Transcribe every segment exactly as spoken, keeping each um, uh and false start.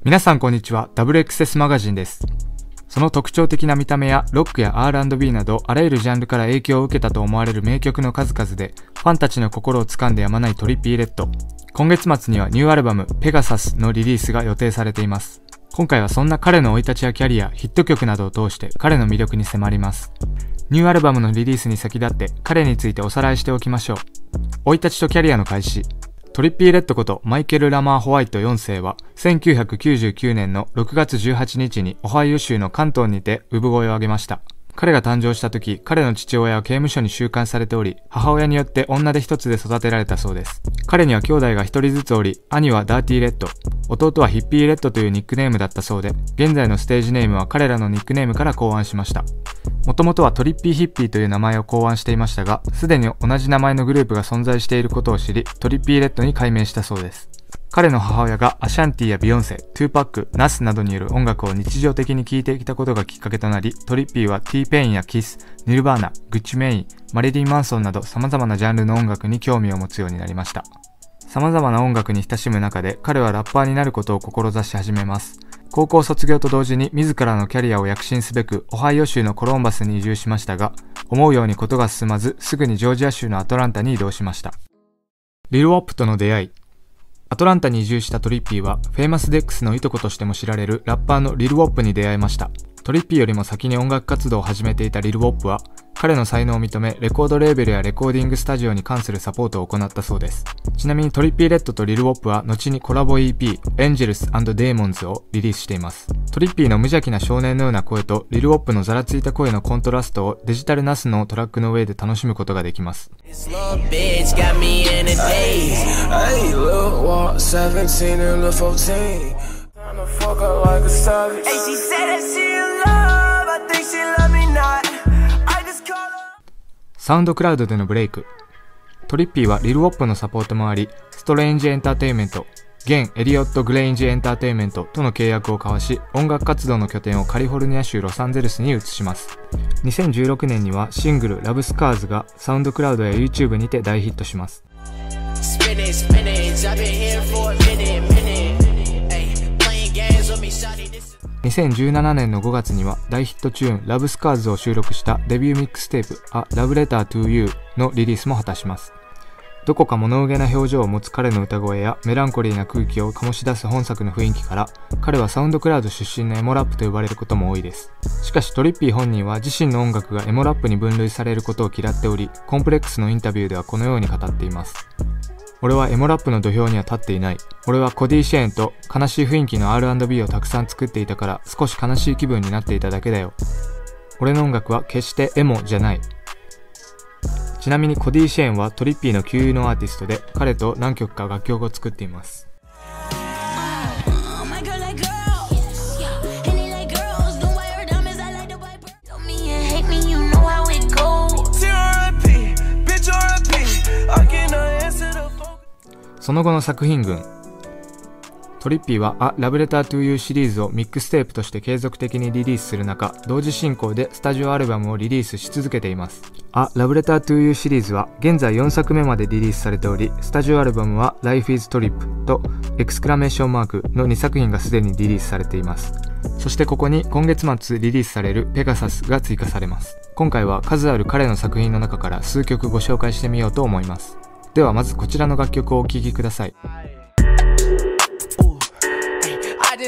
皆さんこんにちは。 ダブリューエックスエス マガジンです。その特徴的な見た目やロックや アールアンドビー などあらゆるジャンルから影響を受けたと思われる名曲の数々でファンたちの心を掴んでやまないトリッピー・レッド。今月末にはニューアルバムペガサスのリリースが予定されています。今回はそんな彼の生い立ちやキャリア、ヒット曲などを通して彼の魅力に迫ります。ニューアルバムのリリースに先立って彼についておさらいしておきましょう。生い立ちとキャリアの開始。トリッピー・レッドことマイケル・ラマー・ホワイトよんせいはせんきゅうひゃくきゅうじゅうきゅうねんのろくがつじゅうはちにちにオハイオ州のカントンにて産声を上げました。彼が誕生した時、彼の父親は刑務所に収監されており、母親によって女手一つで育てられたそうです。彼には兄弟が一人ずつおり、兄はダーティー・レッド、弟はヒッピー・レッドというニックネームだったそうで、現在のステージネームは彼らのニックネームから考案しました。もともとはトリッピー・ヒッピーという名前を考案していましたが、すでに同じ名前のグループが存在していることを知り、トリッピー・レッドに改名したそうです。彼の母親がアシャンティやビヨンセ、トゥーパック、ナスなどによる音楽を日常的に聴いてきたことがきっかけとなり、トリッピーは T ペインやキス、ニルバーナ、グッチメイン、マリリン・マンソンなど様々なジャンルの音楽に興味を持つようになりました。様々な音楽に親しむ中で彼はラッパーになることを志し始めます。高校卒業と同時に自らのキャリアを躍進すべくオハイオ州のコロンバスに移住しましたが、思うようにことが進まずすぐにジョージア州のアトランタに移動しました。リル・ウォップとの出会い。アトランタに移住したトリッピーはフェイマスデックスのいとことしても知られるラッパーのリル・ウォップに出会いました。トリッピーよりも先に音楽活動を始めていたリル・ウォップは彼の才能を認め、レコードレーベルやレコーディングスタジオに関するサポートを行ったそうです。ちなみにトリッピー・レッドとリル・ウォップは後にコラボ イーピー エンジェルス&デーモンズをリリースしています。トリッピーの無邪気な少年のような声とリル・ウォップのざらついた声のコントラストをデジタルナスのトラックの上で楽しむことができます。サウンドクラウドでのブレイク。トリッピーはリル・ウォップのサポートもあり、ストレインジエンターテインメント、現エリオット・グレインジエンターテインメントとの契約を交わし、音楽活動の拠点をカリフォルニア州ロサンゼルスに移します。にせんじゅうろくねんにはシングルラブスカーズがサウンドクラウドや YouTube にて大ヒットします。にせんじゅうななねんのごがつには大ヒットチューンラブスカーズを収録したデビューミックステープ A Love Letter to You のリリースも果たします。どこか物憂げな表情を持つ彼の歌声やメランコリーな空気を醸し出す本作の雰囲気から、彼はサウンドクラウド出身のエモラップと呼ばれることも多いです。しかしトリッピー本人は自身の音楽がエモラップに分類されることを嫌っており、コンプレックスのインタビューではこのように語っています。俺はエモラップの土俵には立っていない。俺はコディ・シェーンと悲しい雰囲気の アールアンドビー をたくさん作っていたから少し悲しい気分になっていただけだよ。俺の音楽は決してエモじゃない。ちなみにコディ・シェーンはトリッピーの旧友のアーティストで、彼と何曲か楽曲を作っています。その後の作品群。トリッピーは A Love Letter to You シリーズをミックステープとして継続的にリリースする中、同時進行でスタジオアルバムをリリースし続けています。A Love Letter to You シリーズは現在よんさくめまでリリースされており、スタジオアルバムは Life is Trip とエクスクラメーションマークのにさくひんがすでにリリースされています。そしてここに今月末リリースされるペガサスが追加されます。今回は数ある彼の作品の中から数曲ご紹介してみようと思います。ではまずこちらの楽曲をお聴きください。ミ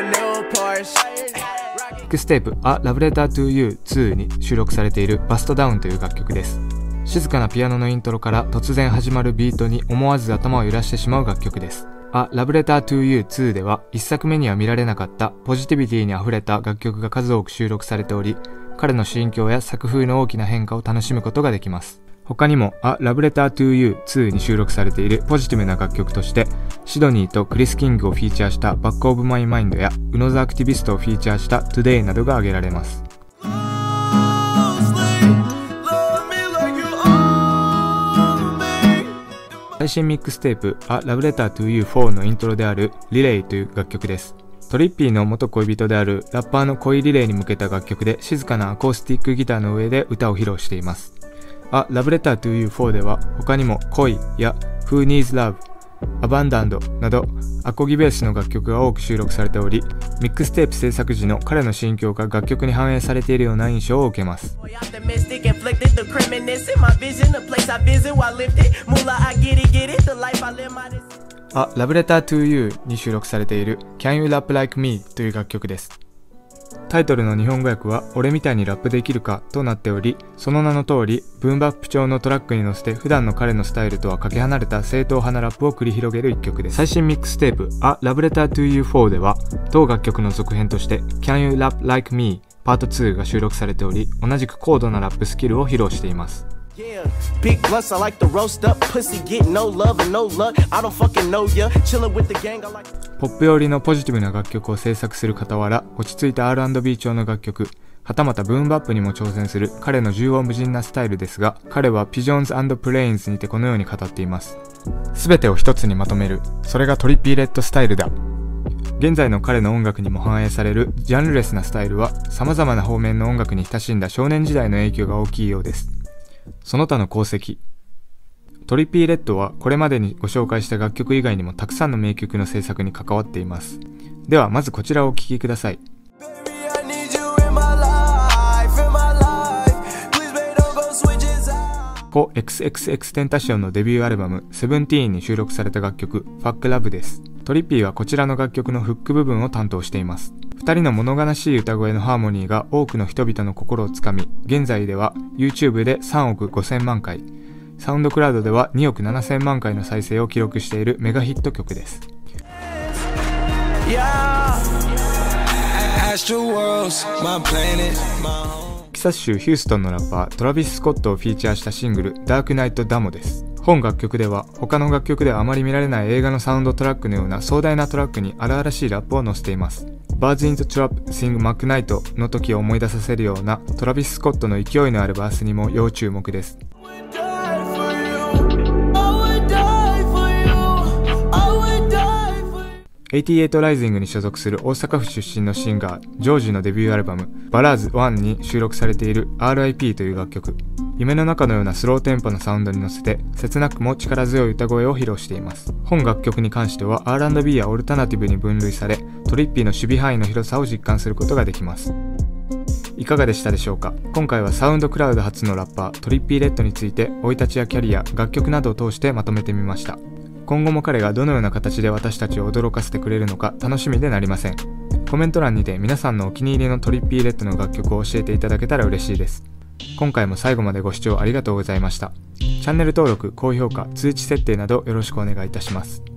ックステープ A Love Letter to You ツーに収録されているバストダウンという楽曲です。静かなピアノのイントロから突然始まるビートに思わず頭を揺らしてしまう楽曲です。A Love Letter to You ツーではいっさくめには見られなかったポジティビティにあふれた楽曲が数多く収録されており、彼の心境や作風の大きな変化を楽しむことができます。他にも A Love Letter to You ツーに収録されているポジティブな楽曲として、シドニーとクリス・キングをフィーチャーした Back of My Mind や宇野ザ・アクティビストをフィーチャーした Today などが挙げられます。最新ミックステープ A Love Letter to You フォーのイントロである Relay という楽曲です。トリッピーの元恋人であるラッパーの恋リレーに向けた楽曲で、静かなアコースティックギターの上で歌を披露しています。A Love Letter to You フォーでは他にも恋や Who Needs Love、 アバンダンドなどアコギベースの楽曲が多く収録されており、ミックステープ制作時の彼の心境が楽曲に反映されているような印象を受けます。あ、Love Letter to You に収録されている Can You Rap Like Me という楽曲です。タイトルの日本語訳は俺みたいにラップできるかとなっており、その名の通りブーンバップ調のトラックに乗せて普段の彼のスタイルとはかけ離れた正統派なラップを繰り広げる一曲です。最新ミックステープ A Love Letter to You フォーでは同楽曲の続編として Can You Rap Like Me パートツーが収録されており、同じく高度なラップスキルを披露しています。ポップ寄りのポジティブな楽曲を制作する傍ら、落ち着いた アールアンドビー 調の楽曲、はたまたブーンバップにも挑戦する彼の縦横無尽なスタイルですが、彼は Pigeons and Planes にてこのように語っています。すべてを一つにまとめる。それがトリッピーレッドスタイルだ。現在の彼の音楽にも反映されるジャンルレスなスタイルは、様々な方面の音楽に親しんだ少年時代の影響が大きいようです。その他の功績。トリッピーレッドはこれまでにご紹介した楽曲以外にもたくさんの名曲の制作に関わっています。ではまずこちらをお聴きください。コ エックスエックスエクステンタシオンのデビューアルバムセブンティーンに収録された楽曲 Fuck Love です。トリッピーはこちらの楽曲のフック部分を担当しています。二人の物悲しい歌声のハーモニーが多くの人々の心をつかみ、現在では YouTube でさんおくごせんまんかい、サウンドクラウドではにおくななせんまんかいの再生を記録しているメガヒット曲です。テキサス州ヒューストンのラッパートラビス・スコットをフィーチャーしたシングルダークナイト・ダモです。本楽曲では他の楽曲ではあまり見られない映画のサウンドトラックのような壮大なトラックに荒々しいラップを載せています。バーズ・イント・トラップ・シング・マックナイトの時を思い出させるようなトラビス・スコットの勢いのあるバースにも要注目です。エイティエイトライジングに所属する大阪府出身のシンガージョージのデビューアルバムバラーズワンに収録されている アールアイピー という楽曲、夢の中のようなスローテンポのサウンドに乗せて切なくも力強い歌声を披露しています。本楽曲に関しては アールアンドビー やオルタナティブに分類され、トリッピーの守備範囲の広さを実感することができます。いかがでしたでしょうか。今回はサウンドクラウド初のラッパートリッピーレッドについて生い立ちやキャリア、楽曲などを通してまとめてみました。今後も彼がどのような形で私たちを驚かせてくれるのか楽しみでなりません。コメント欄にて皆さんのお気に入りのトリッピーレッドの楽曲を教えていただけたら嬉しいです。今回も最後までご視聴ありがとうございました。チャンネル登録、高評価、通知設定などよろしくお願いいたします。